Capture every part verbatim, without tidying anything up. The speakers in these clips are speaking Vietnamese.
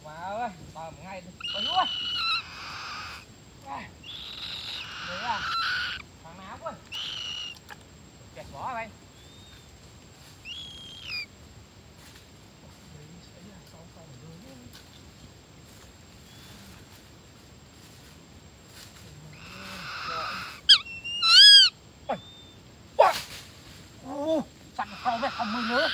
Má ơi, tao một ngày ôi ui. Đấy à, thằng nào quá. Chẹt bỏ vậy. Ô, sẵn con với không mới nữa.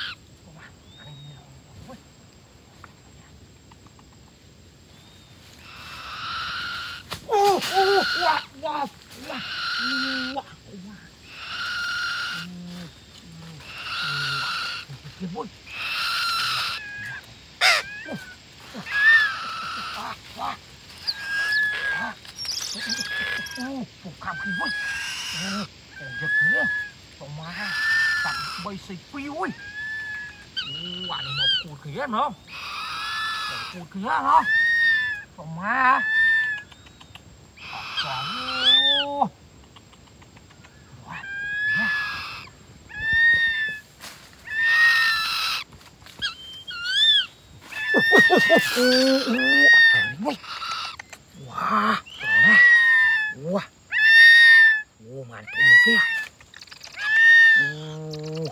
Ô, ô, wow, wow, wow. Kìa vui. Ô, phục khám khí vui. Ô, giật nghĩa. Tổ mà, tặng bây xịt phi vui. Ô, bạn này một cụt khía nữa không? Một cụt khía nữa. Tổ mà. Trời ơi. Wah, wah, wah, mantap banget ya. Uh,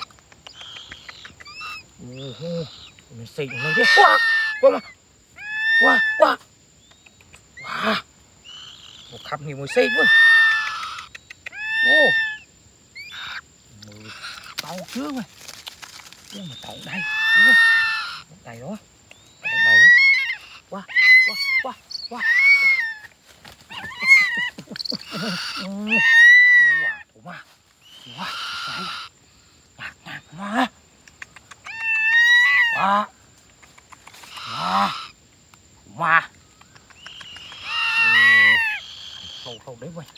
uh, ini sih lagi. Wah, wah, wah, wah, wah, một cặp nhiều mùi xịt luôn. Ô, mùi tàu trước rồi. Ô, mà tàu đây, đây đó, tàu đây đó. Wow, wow, wow, wow. Wow, wow, wow, nhạc nhạc mà, wow, wow, wow, sâu sâu đấy vậy,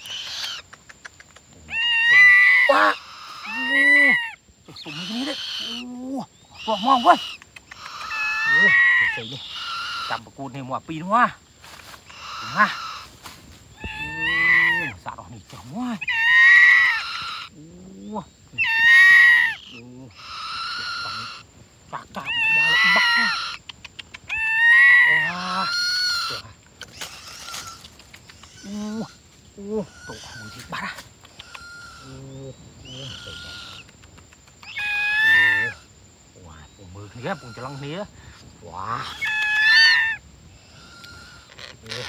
wow, tụm cái đấy, wow, ngon quá, xì đi, cầm một cua này mà pin hoa, hoa. Sao đó này chóng quá. Ủa. Chạc chạc ba lộn bắt nha. Ủa. Ủa. Ủa. Tổ mùi thịt bắt à. Ủa. Ủa. Ủa. Ủa. Mưa khía bụng cho lăng khía. Wow. Ủa.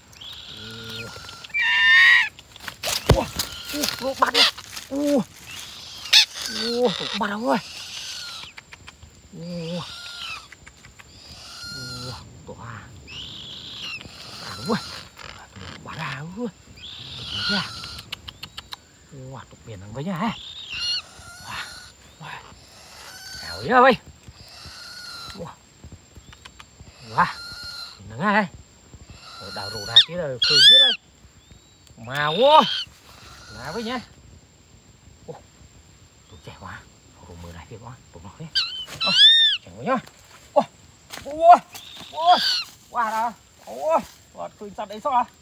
Ủa. Ủa, bắt đi. Ủa. Ủa, bắt đâu rồi. Ủa. Ủa, tổ à. Bắt đâu rồi. Bắt đâu rồi. Tục nha. Ủa, tục biển thằng với nha. Wow. Hào ý ơi. Ủa. Ủa. Nó ngay đây. Đào rủ ra kia là khơi trước đây. Mà quá. Là với nhá. Ô, tụi trẻ quá. Hồ mưa này kia quá. Tụi nó thế. Ôi, trẻ quá nhá. Ôi, ôi, ôi, quá đâu. Ôi, khơi sao đấy sao à?